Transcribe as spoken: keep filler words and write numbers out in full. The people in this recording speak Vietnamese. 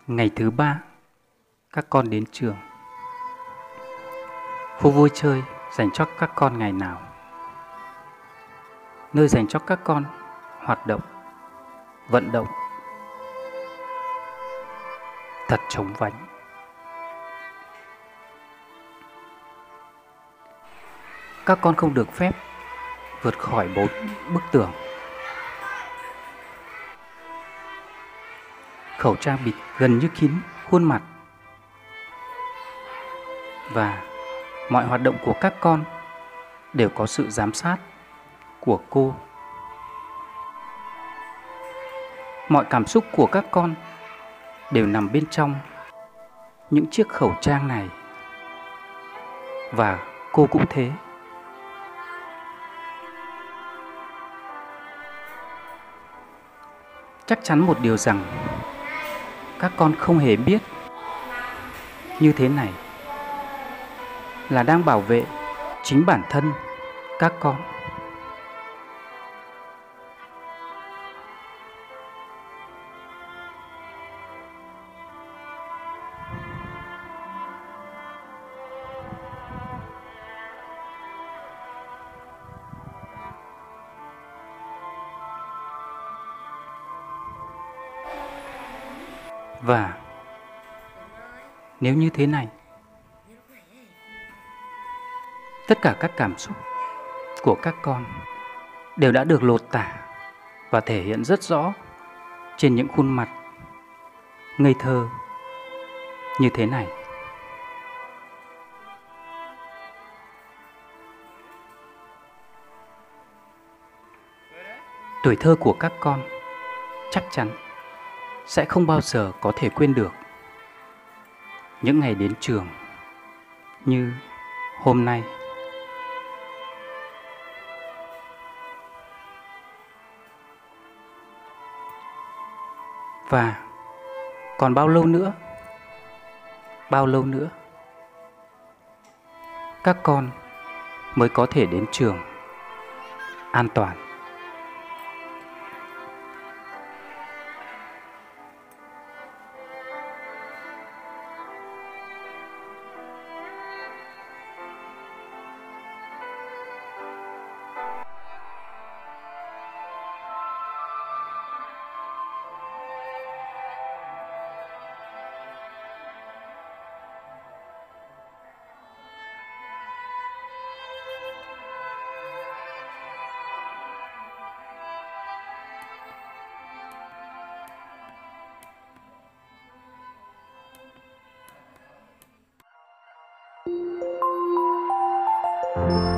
Ngày thứ ba, các con đến trường. Khu vui chơi dành cho các con ngày nào? Nơi dành cho các con hoạt động, vận động thật trống vánh. Các con không được phép vượt khỏi bốn bức tường. Khẩu trang bịt gần như kín khuôn mặt. Và mọi hoạt động của các con đều có sự giám sát của cô. Mọi cảm xúc của các con đều nằm bên trong những chiếc khẩu trang này. Và cô cũng thế. Chắc chắn một điều rằng các con không hề biết như thế này là đang bảo vệ chính bản thân các con. Và nếu như thế này, tất cả các cảm xúc của các con đều đã được lột tả và thể hiện rất rõ trên những khuôn mặt ngây thơ như thế này. Tuổi thơ của các con chắc chắn sẽ không bao giờ có thể quên được những ngày đến trường như hôm nay. Và còn bao lâu nữa, bao lâu nữa các con mới có thể đến trường an toàn. Thank you.